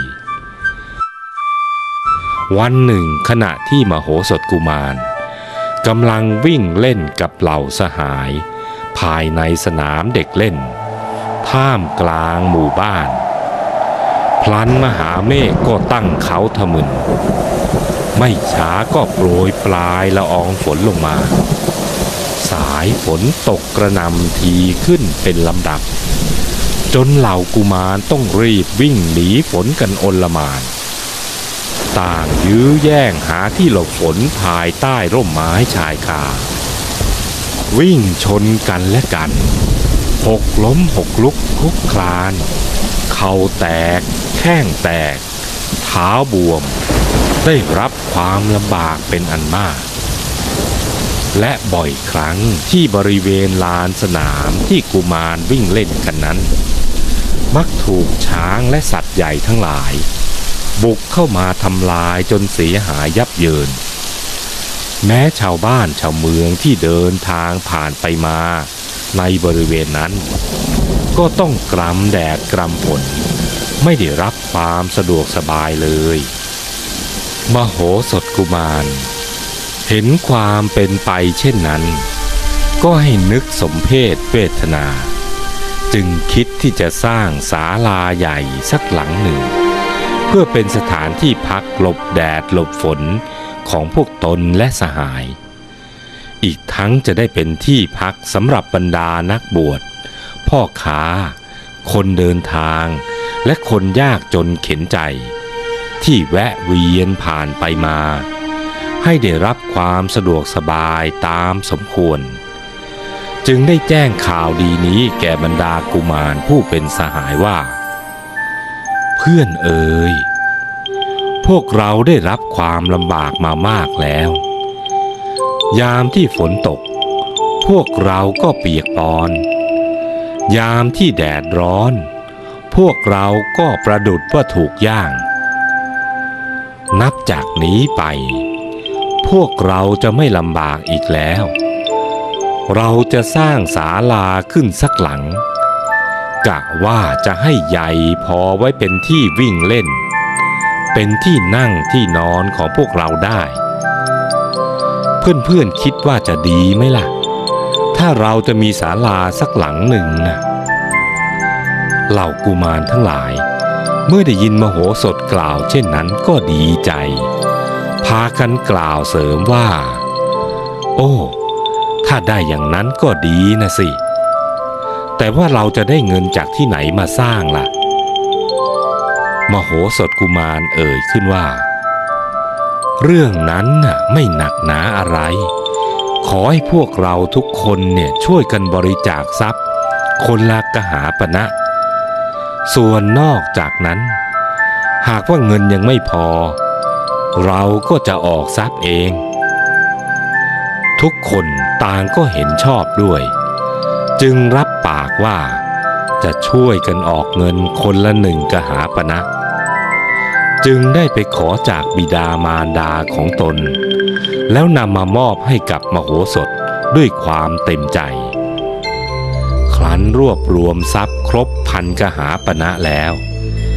วันหนึ่งขณะที่มโหสถกุมารกำลังวิ่งเล่นกับเหล่าสหายภายในสนามเด็กเล่นท่ามกลางหมู่บ้านพลันมหาเมฆก็ตั้งเขาทะมึนไม่ช้าก็โปรยปลายละอองฝนลงมาสายฝนตกกระหน่ำทีขึ้นเป็นลำดับจนเหล่ากุมารต้องรีบวิ่งหนีฝนกันโอลหม่านต่างยื้อแย่งหาที่หลบฝนภายใต้ร่มไม้ชายคาวิ่งชนกันและกันหกล้มหกลุกคลุกคลานเข่าแตกแข้งแตกเท้าบวมได้รับความลำบากเป็นอันมากและบ่อยครั้งที่บริเวณลานสนามที่กุมารวิ่งเล่นกันนั้นมักถูกช้างและสัตว์ใหญ่ทั้งหลายบุกเข้ามาทำลายจนเสียหายยับเยินแม้ชาวบ้านชาวเมืองที่เดินทางผ่านไปมาในบริเวณนั้นก็ต้องกรำแดดกรำฝนไม่ได้รับความสะดวกสบายเลยมโหสถกุมารเห็นความเป็นไปเช่นนั้นก็ให้นึกสมเพชเวทนาจึงคิดที่จะสร้างศาลาใหญ่สักหลังหนึ่งเพื่อเป็นสถานที่พักหลบแดดหลบฝนของพวกตนและสหายอีกทั้งจะได้เป็นที่พักสำหรับบรรดานักบวชพ่อค้าคนเดินทางและคนยากจนเข็นใจที่แวะเวียนผ่านไปมาให้ได้รับความสะดวกสบายตามสมควรจึงได้แจ้งข่าวดีนี้แก่บรรดากุมารผู้เป็นสหายว่าเพื่อนเอ๋ยพวกเราได้รับความลำบากมามากแล้วยามที่ฝนตกพวกเราก็เปียกปอนยามที่แดดร้อนพวกเราก็ประดุจว่าถูกย่างนับจากนี้ไปพวกเราจะไม่ลำบากอีกแล้วเราจะสร้างศาลาขึ้นสักหลังกะว่าจะให้ใหญ่พอไว้เป็นที่วิ่งเล่นเป็นที่นั่งที่นอนของพวกเราได้เพื่อนๆคิดว่าจะดีไหมล่ะถ้าเราจะมีศาลาสักหลังหนึ่งนะเหล่ากุมารทั้งหลายเมื่อได้ยินมโหสถกล่าวเช่นนั้นก็ดีใจพากันกล่าวเสริมว่าโอ้ถ้าได้อย่างนั้นก็ดีนะสิแต่ว่าเราจะได้เงินจากที่ไหนมาสร้างล่ะมโหสถกุมารเอ่ยขึ้นว่าเรื่องนั้นน่ะไม่หนักหนาอะไรขอให้พวกเราทุกคนเนี่ยช่วยกันบริจาคทรัพย์คนละกหาปณะส่วนนอกจากนั้นหากว่าเงินยังไม่พอเราก็จะออกทรัพย์เองทุกคนต่างก็เห็นชอบด้วยจึงรับปากว่าจะช่วยกันออกเงินคนละหนึ่งกหาปณะจึงได้ไปขอจากบิดามารดาของตนแล้วนำมามอบให้กับมโหสถด้วยความเต็มใจครั้นรวบรวมทรัพย์ครบพันกหาปณะแล้ว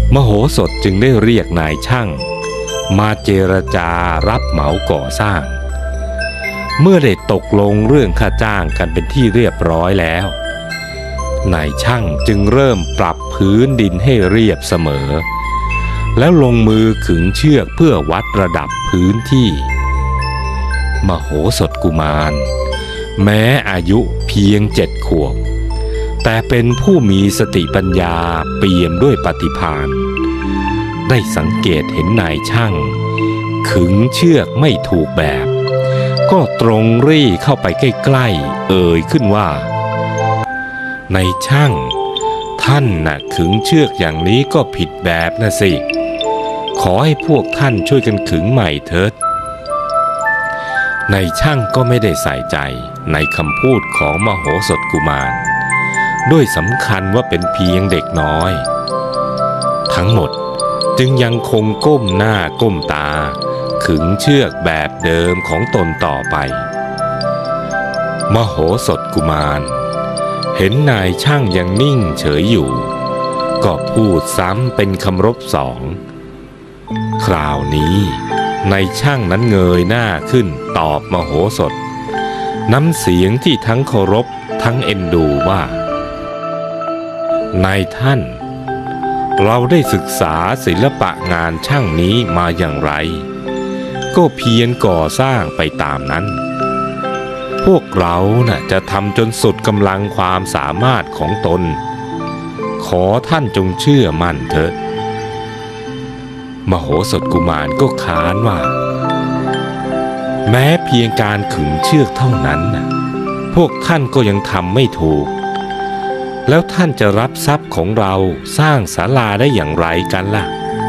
มโหสถจึงได้เรียกนายช่างมาเจรจารับเหมาก่อสร้างเมื่อได้ตกลงเรื่องค่าจ้างกันเป็นที่เรียบร้อยแล้วนายช่างจึงเริ่มปรับพื้นดินให้เรียบเสมอแล้วลงมือขึงเชือกเพื่อวัดระดับพื้นที่มโหสถกุมารแม้อายุเพียงเจ็ดขวบแต่เป็นผู้มีสติปัญญาเปี่ยมด้วยปฏิภาณได้สังเกตเห็นนายช่างขึงเชือกไม่ถูกแบบก็ตรงรี่เข้าไปใกล้ๆเอ่ยขึ้นว่านายช่างท่านน่ะขึงเชือกอย่างนี้ก็ผิดแบบนะสิขอให้พวกท่านช่วยกันขึงใหม่เถิดนายช่างก็ไม่ได้ใส่ใจในคำพูดของมโหสถกุมารด้วยสำคัญว่าเป็นเพียงเด็กน้อยทั้งหมดจึงยังคงก้มหน้าก้มตาขึงเชือกแบบเดิมของตนต่อไปมโหสถกุมารเห็นนายช่างยังนิ่งเฉยอยู่ก็พูดซ้ำเป็นคำรบสองคราวนี้นายช่างนั้นเงยหน้าขึ้นตอบมโหสถน้ำเสียงที่ทั้งเคารพทั้งเอ็นดูว่านายท่านเราได้ศึกษาศิลปะงานช่างนี้มาอย่างไรก็เพียรก่อสร้างไปตามนั้นพวกเราน่ะจะทำจนสุดกำลังความสามารถของตนขอท่านจงเชื่อมั่นเถิดมโหสถกุมารก็ค้านว่าแม้เพียงการขึงเชือกเท่านั้นน่ะพวกท่านก็ยังทำไม่ถูกแล้วท่านจะรับทรัพย์ของเราสร้างศาลาได้อย่างไรกันล่ะ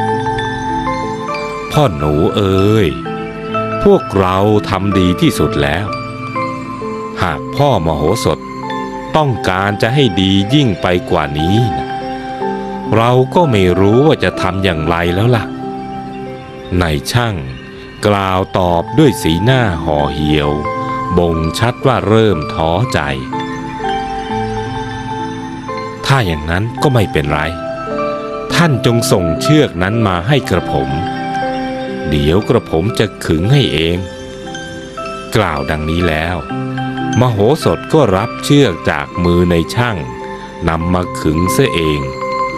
พ่อหนูเอ๋ยพวกเราทำดีที่สุดแล้วหากพ่อมโหสถต้องการจะให้ดียิ่งไปกว่านี้นะเราก็ไม่รู้ว่าจะทำอย่างไรแล้วล่ะนายช่างกล่าวตอบด้วยสีหน้าห่อเหี่ยวบ่งชัดว่าเริ่มท้อใจถ้าอย่างนั้นก็ไม่เป็นไรท่านจงส่งเชือกนั้นมาให้กระผมเดี๋ยวกระผมจะขึงให้เองกล่าวดังนี้แล้วมโหสถก็รับเชือกจากมือในช่างนำมาขึงเสียเอง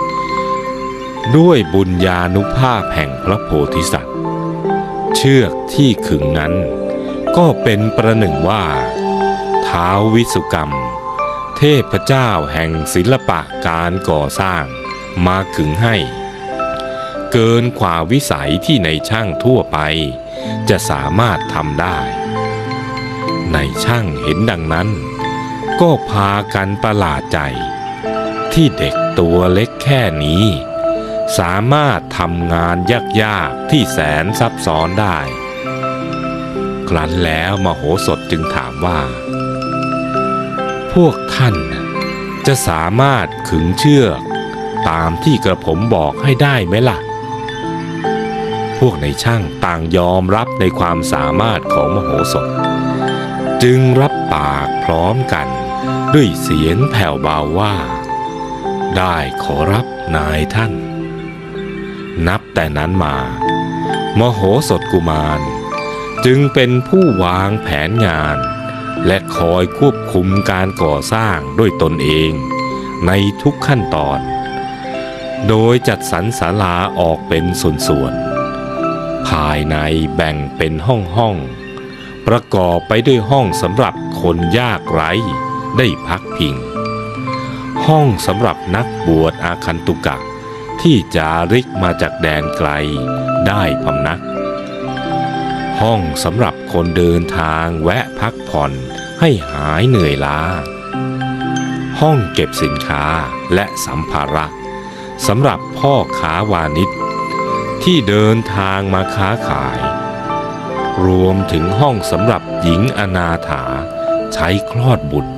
ด้วยบุญญานุภาพแห่งพระโพธิสัตว์เชือกที่ขึงนั้นก็เป็นประหนึ่งว่าท้าววิสุกรรมเทพเจ้าแห่งศิลปะการก่อสร้างมาขึงให้เกินกว่าวิสัยที่ในช่างทั่วไปจะสามารถทำได้ในช่างเห็นดังนั้นก็พากันประหลาดใจที่เด็กตัวเล็กแค่นี้สามารถทำงานยากๆที่แสนซับซ้อนได้ครั้นแล้วมโหสถจึงถามว่าพวกท่านจะสามารถขึงเชือกตามที่กระผมบอกให้ได้ไหมล่ะพวกในช่างต่างยอมรับในความสามารถของมโหสถจึงรับปากพร้อมกันด้วยเสียงแผ่วเบาว่าได้ขอรับนายท่านนับแต่นั้นมามโหสถกุมารจึงเป็นผู้วางแผนงานและคอยควบคุมการก่อสร้างด้วยตนเองในทุกขั้นตอนโดยจัดสรรศาลาออกเป็นส่วนๆภายในแบ่งเป็นห้องๆประกอบไปด้วยห้องสำหรับคนยากไร้ได้พักพิงห้องสำหรับนักบวชอาคันตุกะที่จาริกมาจากแดนไกลได้พำนักห้องสำหรับคนเดินทางแวะพักผ่อนให้หายเหนื่อยล้าห้องเก็บสินค้าและสัมภาระสำหรับพ่อค้าวานิชที่เดินทางมาค้าขายรวมถึงห้องสำหรับหญิงอนาถาใช้คลอดบุตร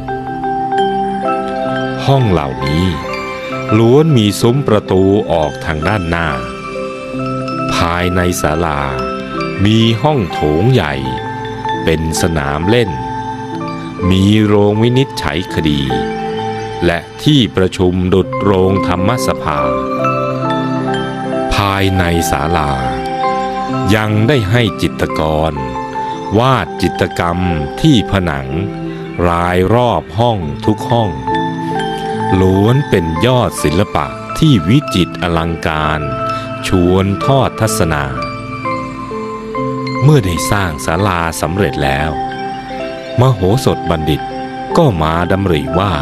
ห้องเหล่านี้ล้วนมีซุ้มประตูออกทางด้านหน้าภายในศาลามีห้องโถงใหญ่เป็นสนามเล่นมีโรงวินิจฉัยคดีและที่ประชุมดุจโรงธรรมสภาายในศาลายังได้ให้จิตรกรวาดจิตรกรรมที่ผนังรายรอบห้องทุกห้องล้วนเป็นยอดศิลปะที่วิจิตรอลังการชวนทอดทัศนาเมื่อได้สร้างศาลาสำเร็จแล้วมโหสถบัณฑิตก็มาดำริว่า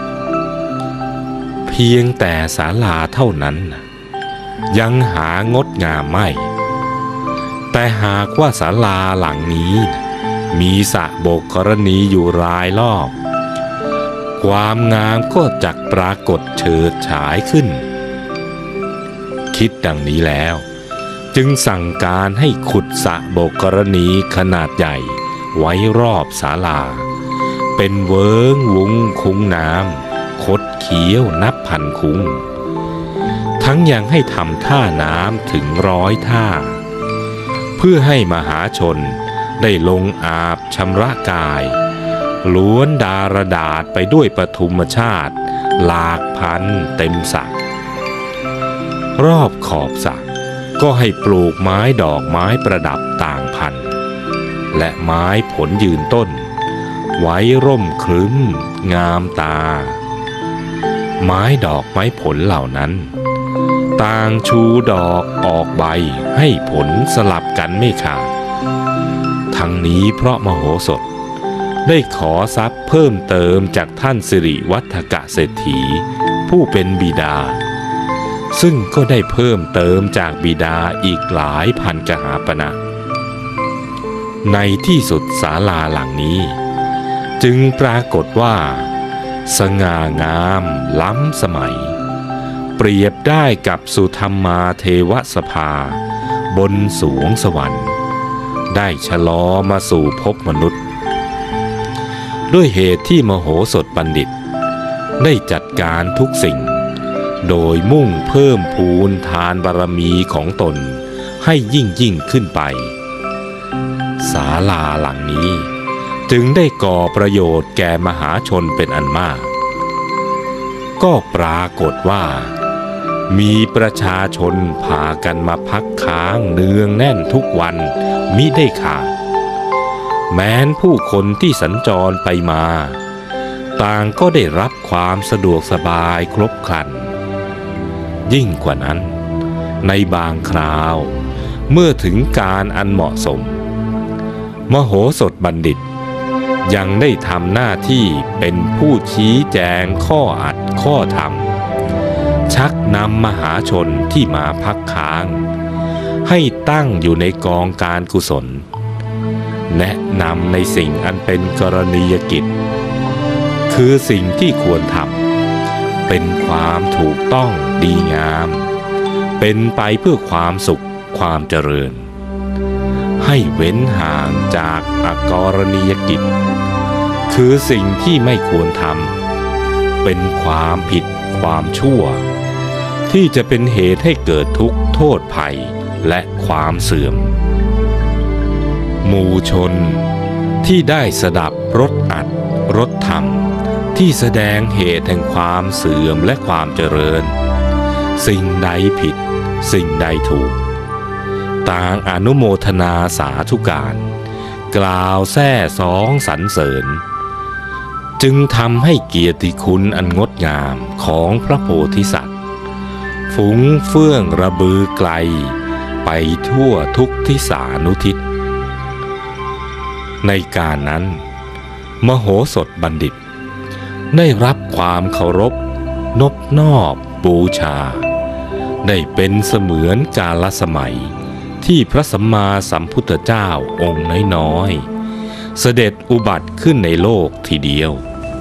เพียงแต่ศาลาเท่านั้นยังหางดงามไม่แต่หากว่าศาลาหลังนี้มีสระโบกกรณีอยู่รายรอบความงามก็จักปรากฏเฉิดฉายขึ้นคิดดังนี้แล้วจึงสั่งการให้ขุดสระโบกกรณีขนาดใหญ่ไว้รอบศาลาเป็นเวิ้งวุ้งคุ้งน้ำคดเคี้ยวนับพันคุ้งทั้งยังให้ทำท่าน้ำถึงร้อยท่าเพื่อให้มหาชนได้ลงอาบชำระกายล้วนดารดาษไปด้วยปฐุมชาติหลากพันเต็มสระรอบขอบสระก็ให้ปลูกไม้ดอกไม้ประดับต่างพันและไม้ผลยืนต้นไว้ร่มครึ้มงามตาไม้ดอกไม้ผลเหล่านั้นต่างชูดอกออกใบให้ผลสลับกันไม่ขาดทั้งนี้เพราะมโหสถได้ขอทรัพย์เพิ่มเติมจากท่านสิริวัฒกเศรษฐีผู้เป็นบิดาซึ่งก็ได้เพิ่มเติมจากบิดาอีกหลายพันกหาปณะในที่สุดศาลาหลังนี้จึงปรากฏว่าสง่างามล้ำสมัยเปรียบได้กับสุธรรมาเทวสภาบนสวงสวรรค์ได้ชะลอมาสู่ภพมนุษย์ด้วยเหตุที่มโหสถบัณฑิตได้จัดการทุกสิ่งโดยมุ่งเพิ่มพูนทานบารมีของตนให้ยิ่งยิ่งขึ้นไปศาลาหลังนี้จึงได้ก่อประโยชน์แก่มหาชนเป็นอันมากก็ปรากฏว่ามีประชาชนพากันมาพักค้างเนืองแน่นทุกวันมิได้ขาดแม้นผู้คนที่สัญจรไปมาต่างก็ได้รับความสะดวกสบายครบครันยิ่งกว่านั้นในบางคราวเมื่อถึงการอันเหมาะสมมโหสถบัณฑิตยังได้ทำหน้าที่เป็นผู้ชี้แจงข้ออัดข้อธรรมชักนำมหาชนที่มาพักค้างให้ตั้งอยู่ในกองการกุศลแนะนำในสิ่งอันเป็นกรณียกิจคือสิ่งที่ควรทำเป็นความถูกต้องดีงามเป็นไปเพื่อความสุขความเจริญให้เว้นห่างจากอกรณียกิจคือสิ่งที่ไม่ควรทำเป็นความผิดความชั่วที่จะเป็นเหตุให้เกิดทุกข์โทษภัยและความเสื่อมหมู่ชนที่ได้สดับรสอัดรสธรรมที่แสดงเหตุแห่งความเสื่อมและความเจริญสิ่งใดผิดสิ่งใดถูกต่างอนุโมทนาสาธุการกล่าวแซ่สองสรรเสริญจึงทำให้เกียรติคุณอันงดงามของพระโพธิสัตว์ฟุ้งเฟื่องระบือไกลไปทั่วทุกทิศานุทิศในการนั้นมโหสถบัณฑิตได้รับความเคารพนบนอบบูชาได้เป็นเสมือนกาลสมัยที่พระสัมมาสัมพุทธเจ้าองค์น้อยๆเสด็จอุบัติขึ้นในโลกทีเดียว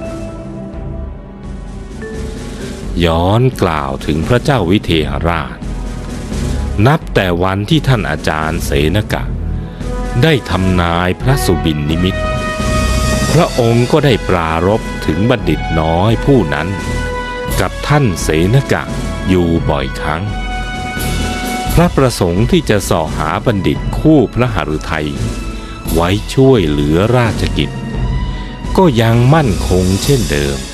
ย้อนกล่าวถึงพระเจ้าวิเทหราชนับแต่วันที่ท่านอาจารย์เสนกะได้ทำนายพระสุบินนิมิตพระองค์ก็ได้ปรารภถึงบัณฑิตน้อยผู้นั้นกับท่านเสนกะอยู่บ่อยครั้งพระประสงค์ที่จะส่อหาบัณฑิตคู่พระหฤทัยไว้ช่วยเหลือราชกิจก็ยังมั่นคงเช่นเดิม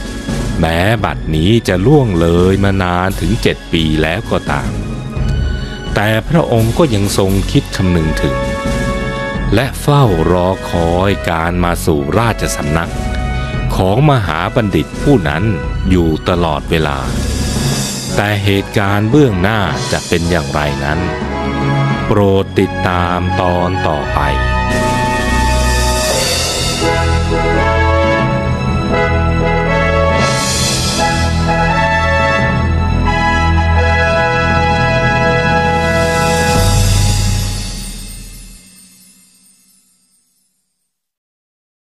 แม้บัดนี้จะล่วงเลยมานานถึงเจ็ดปีแล้วก็ตามแต่พระองค์ก็ยังทรงคิดคำนึงถึงและเฝ้ารอคอยการมาสู่ราชสำนักของมหาบัณฑิตผู้นั้นอยู่ตลอดเวลาแต่เหตุการณ์เบื้องหน้าจะเป็นอย่างไรนั้นโปรดติดตามตอนต่อไป